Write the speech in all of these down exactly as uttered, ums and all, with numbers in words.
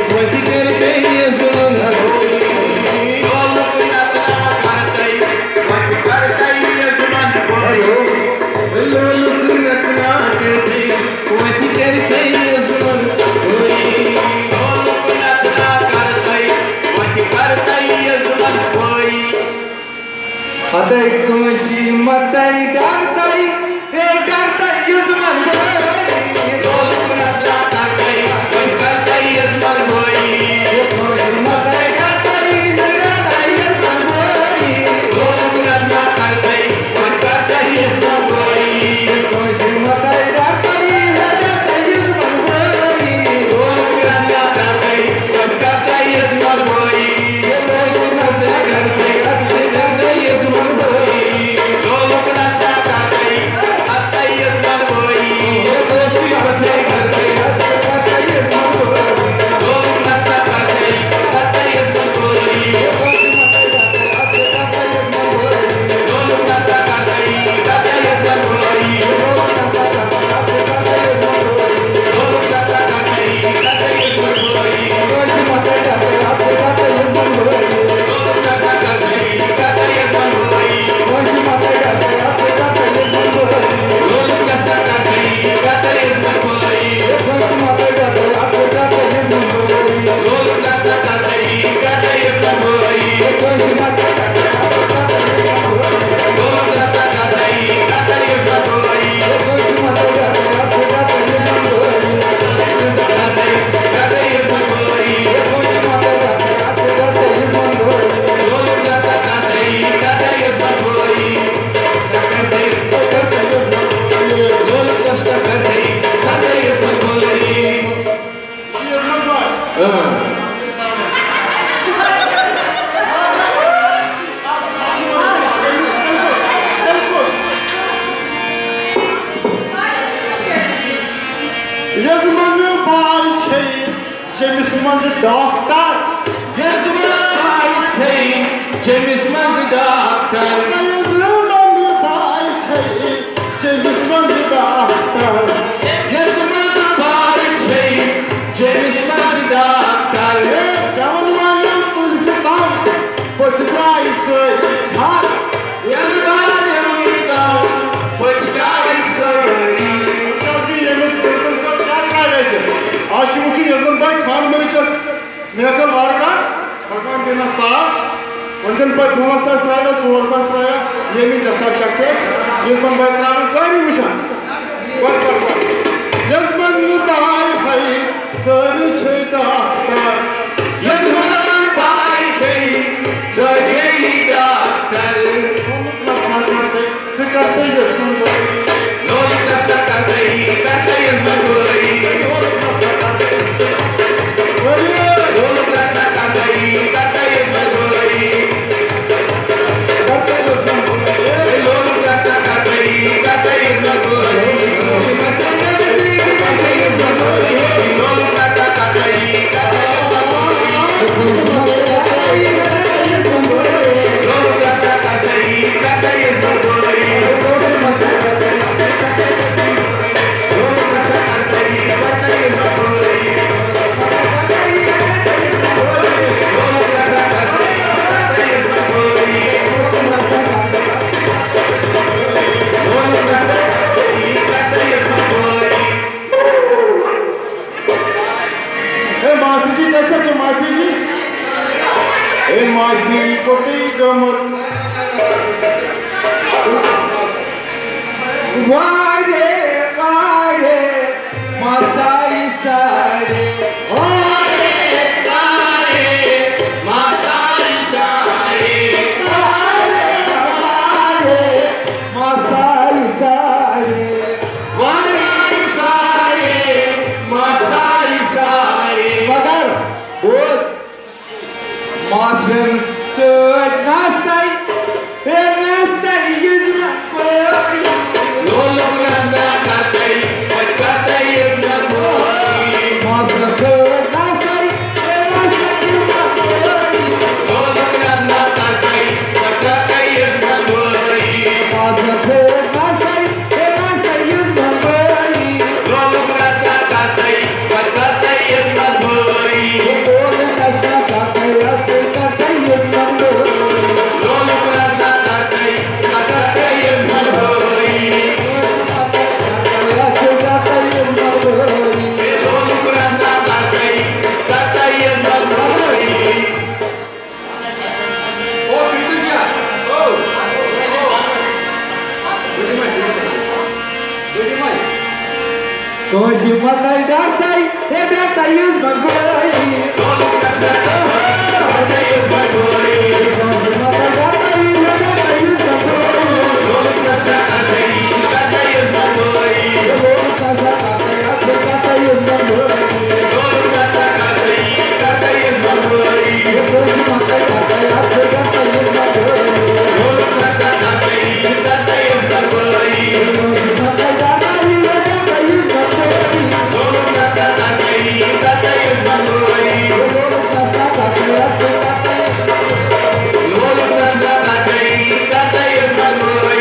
वही करते ये सुना लोग नचना करते वही करते ये जुबान बोलो लोग नचना करते वही करते ये सुना लोग नचना करते वही करते ये जुबान बोई अदे कोशी मतई डरतई ए डरतई ये जुबान बोई लोग नचना करते वही करते ये जुबान बोई कोशी मतई डरतई डरतई ये जुबान बोई लोग नचना करते वही करते ये जुबान बोई कोशी मतई डरतई डरतई ये जुबान बोई लोग नचना करते वही करते ये जुबान बोई कोशी मतई डरतई डरतई ये जुबान बोई लोग नचना करते करते ये जुबान बोई कोशी मतई डरतई डरतई ये जुबान बोई लोग नचना करते करते ये जुबान बोई कोशी मतई डरतई डरतई ये जुबान बोई लोग नचना करते करते ये जुबान बोई लोग नचना करते करते ये जुबान बोई लोग नचना करते करते ये जुबान बोई कोशी मतई डरतई डरतई ये जुबान बोई लोग नचना करते करते ये जुबान बोई कोशी मतई डरतई डरतई ये जुबान बोई लोग नचना करते करते ये जुबान बोई कोशी मतई डरतई डरतई ये जुबान बोई लोग नचना करते करते ये जुबान बोई कोशी मतई डरतई डरतई ये जुबान बोई लोग नचना करते करते ये जुबान बोई कोशी मतई डरतई डरतई ये जुबान बोई करते ये जुबान बोई कोशी मतई डरतई डरतई ये जुबान बोई लोग नचना करते करते ये जुबान बोई करते करते ये जुबान बोई लोग नचना करते करते ये जुबान बोई She is not right. हां Yazmanı bay şey, James Man's doctor. Yazmanı şey, James Man's doctor. Yazmanı bay şey, James Man's doctor. Yazmanı bay şey, James Man's doctor. Kavan valyam tulsi tam, positrais khar. Yazmanı yamidam, positrais khar. Çalgı yemiş sırtınızda kar versin. Açı uçun yazman bay khan vereceğiz. Miracle var ka? Bhagwan dena sağ. Ondan bay doğal sastraya, çoğal sastraya yemiş asar şakır. Yazman bay travın sarı muşan. Bak bak bak. Yazman bay hay sarı şeyda. Yazmanı bay şey, sarı doctor. Olukla sarı sıkıntı yazman bay. लोग नशा करते करते ये जुबान बोई लोग नशा करते लोग नशा करते करते ये जुबान बोई लोग नशा करते करते ये जुबान बोई लोग नशा करते करते ये जुबान बोई लोग नशा करते करते लोग नशा करते करते ये जुबान बोई Hey Masi ji, कैसे हो Masi ji? Hey Masi, कोटी कमर. वारे वारे मासाई सारे वारे वारे मासाई सारे वारे वारे मासाई सारे वारे सारे मासाई सारे मगर वो मासवें söz nasтай e nasтай yüzme koy लोग नशा करते करते ये जुबान बोई मासवें söz nasтай e nasтай yüzme koy लोग नशा करते करते ये जुबान बोई मासवें söz nasтай e nasтай yüzme koy लोग नशा करते करते ये जुबान बोई Hoje matai datai, e datai is bagoi. Lolo Krishna Kartai is my boy. Hoje matai datai, e datai is bagoi. Lolo Krishna Kartai, Kartai is my boy. Lolo Krishna Kartai, Kartai is bagoi. Lolo Krishna Kartai, Kartai is my boy. Hoje matai datai, e datai is bagoi. Lolo Krishna Kartai, Kartai is my boy. Hoje matai datai, e datai is bagoi. Lolo Krishna Kartai, Kartai is my boy. Lolo Krishna Kartai, Lolo Krishna Kartai, Kartai is my boy.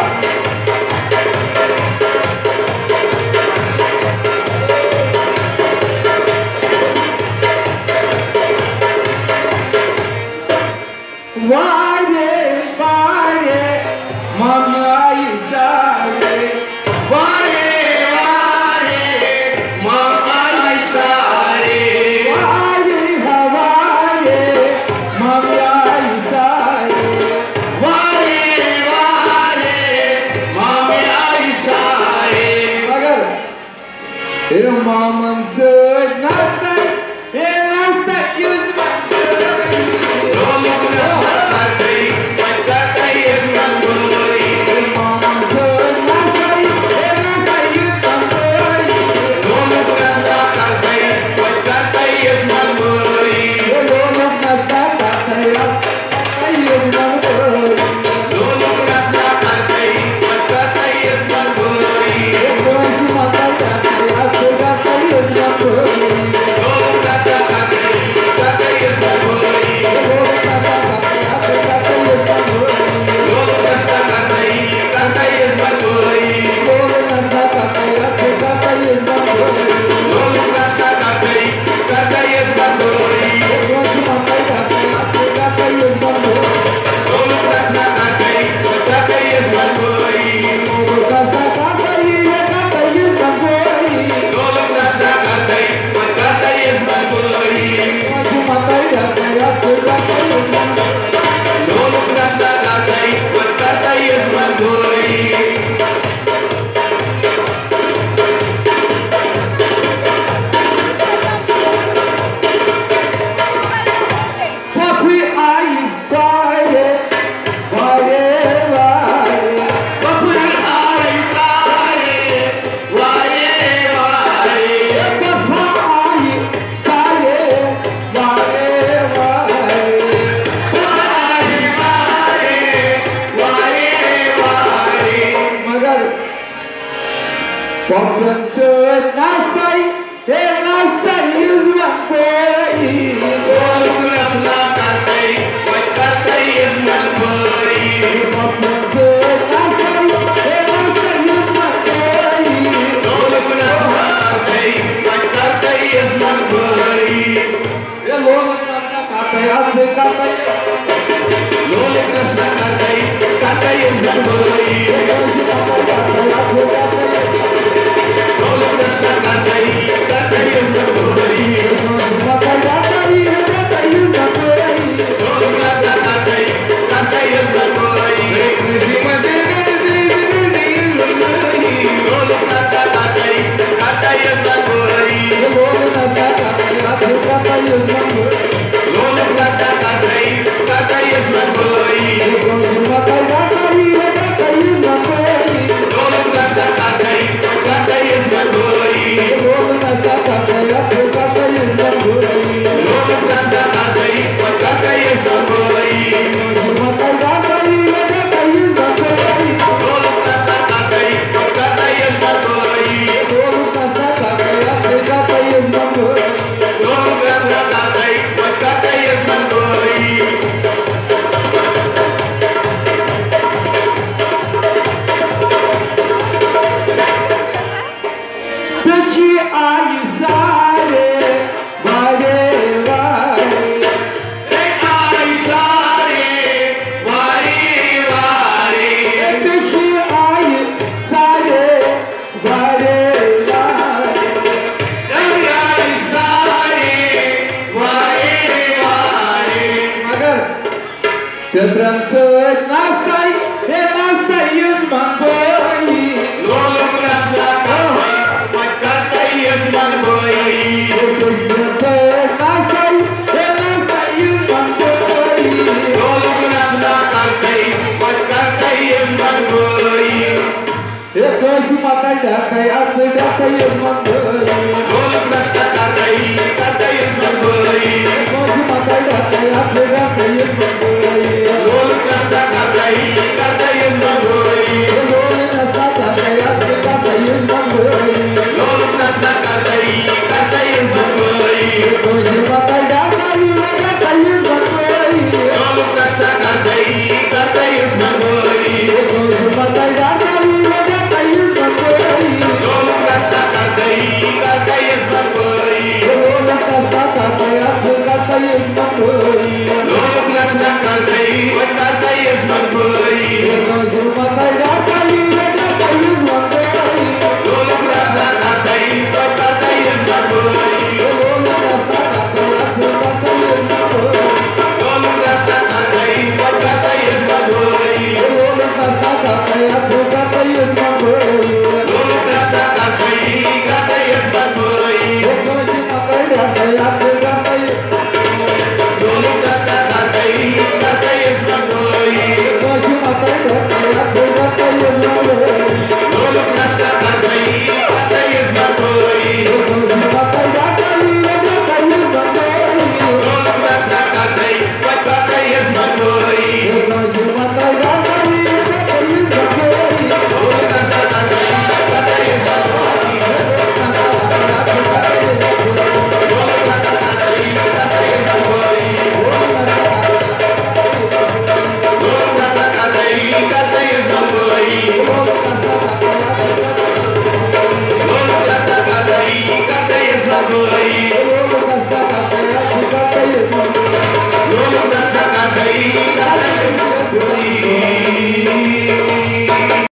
Vare, vare, mamma isare. Vare, vare, Mama Isare. Vare, havare, mamma isare. Vare, vare, Mama Isare. Magar, e mamam söz nasta, e nasta yüzme. Lolo Krishna Kartai, Kartai is my boy. Mamam söz nasta, e nasta yüzme. Lolo Krishna Kartai, Kartai is my boy. Lolo nasta kataya, yüzme. Lolo Krishna Kartai, Kartai is my boy. Hoje matai datai, e datai is bagoi. Lolo Krishna Kartai, Kartai is my boy. Lolo Krishna Kartai, Kartai is bagoi. Lolo Krishna Kartai, Kartai is my boy. Lolo Krishna Kartai, Kartai is bagoi. Lolo Krishna Kartai, Kartai is my boy. Hoje matai datai, e datai is bagoi. Lolo Krishna Kartai, Kartai is my boy. Lolo Krishna Kartai, e datai is bagoi. Lolo Krishna Kartai, Kartai is my boy. Hoje matai datai, e datai is bagoi. Lolo Krishna Kartai, Kartai is my boy. Papi ayis vare, vare, vare. Bapuri Ari Sare, Vare Vare. Papa ayis sare, vare, vare. Ari Sare, Vare Vare. Magar Papan söz nastay, e nastay yüzme koy. Lolo Krishna Kartai, Kartai is my boy. Papan söz nastay, e nastay yüzme koy. Lolo Krishna Kartai, Kartai is my boy. E logo nanda katay, atse katay. Lolo Krishna Kartai, Kartai is my boy. Hoje matai datai, atse katay. Lolo Krishna Kartai, Kartai is my boy. Hoje matai datai, e datai is bagoi. Lolo Krishna Kartai, Kartai is my boy. Krishna Kartai is my boy. Lolo Krishna Kartai, Kartai is my boy. E logo nanda katay, atse katay is bagoi. Lolo Krishna Kartai, Kartai is my boy. Hoje matai datai, e datai is bagoi. Lolo Krishna Kartai, Kartai is my boy. Logo nanda katay, atse katay is bagoi. Lolo Krishna Kartai, Kartai is my boy. Hoje matai datai, e datai is bagoi. Lolo Krishna Kartai, Kartai is my boy. Logo nanda katay, atse katay is bagoi. Lolo Krishna Kartai, Kartai is my boy. Peki ayis sare, vare, vare. Ai Sare, Vare Vare. Peki ayis sare, vare, vare. Ai Sare, Vare Vare. Magar Pedram söz nastay, e nastay yüzme koy. Lolo Krishna Kartai, Goshi Mata Data Atsu Data Yusmandoi Lolo Krishna Kartai, Kartai is Mandoi. Goshi Mata Data Atsu Data Yusmandoi Lolo Krishna Kartai, Kartai is Mandoi. Lolo Nasta Data Atsu Data Yusmandoi Lolo Krishna Kartai, Kartai is Mandoi. Goshi Mata Data Data Yusmandoi Lolo Krishna Kartai, Kartai is Mandoi. Goshi Mata Data Data Yusmandoi Lolo Krishna Kartai, Kartai is Mandoi. Lolo Nasta Data Atsu Data Yusmandoi Lolo Krishna Kartai, Kartai is Mandoi. Goshi Mata Data Data Yusmandoi Lolo Krishna Kartai, Kartai is Mandoi. Lolo Nasta Data Atsu Data Yusmandoi Lolo Krishna Kartai, Kartai is Mandoi. Lolo Nasta Data Atsu Data Yusmandoi Lolo Krishna Kartai, Kartai is Mandoi. Goshi Mata Data Atsu Data Lolo Krishna Kartai, Kartai is Mandoi. Goshi Mata Data Atsu Data Yusmandoi Lolo Krishna Kartai, Kartai is Mandoi. Goshi Mata Data Data Yusmandoi Lolo Krishna Kartai, Kartai is Mandoi. Goshi Mata Data Data Yusmandoi Lolo Krishna Kartai, Kartai is Mandoi. Lolo Krishna Kartai, Kartai is Mandoi. Lolo Krishna Kartai, Kartai is Mandoi.